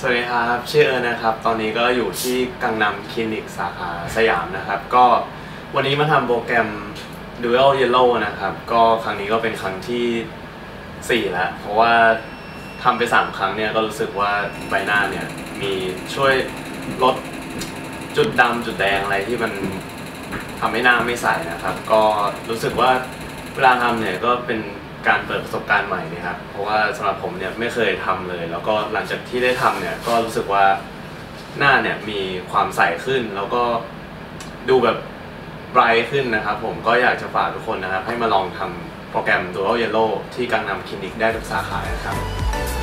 สวัสดีครับชื่อเอิญนะครับตอนนี้ก็อยู่ที่กังนำคลินิกสาขาสยามนะครับก็วันนี้มาทำโปรแกรม Dual Yellow นะครับก็ครั้งนี้ก็เป็นครั้งที่4แล้วเพราะว่าทำไป3ครั้งเนี่ยก็รู้สึกว่าใบหน้าเนี่ยมีช่วยลดจุดดำจุดแดงอะไรที่มันทำให้หน้าไม่ใสนะครับก็รู้สึกว่าเวลาทำเนี่ยก็เป็นการเปิดประสบการณ์ใหม่นะครับเพราะว่าสำหรับผมเนี่ยไม่เคยทำเลยแล้วก็หลังจากที่ได้ทำเนี่ยก็รู้สึกว่าหน้าเนี่ยมีความใสขึ้นแล้วก็ดูแบบไบรท์ขึ้นนะครับผมก็อยากจะฝากทุกคนนะครับให้มาลองทำโปรแกรม Dual Yellow ที่กังนำคลินิกได้ทุกสาขานะครับ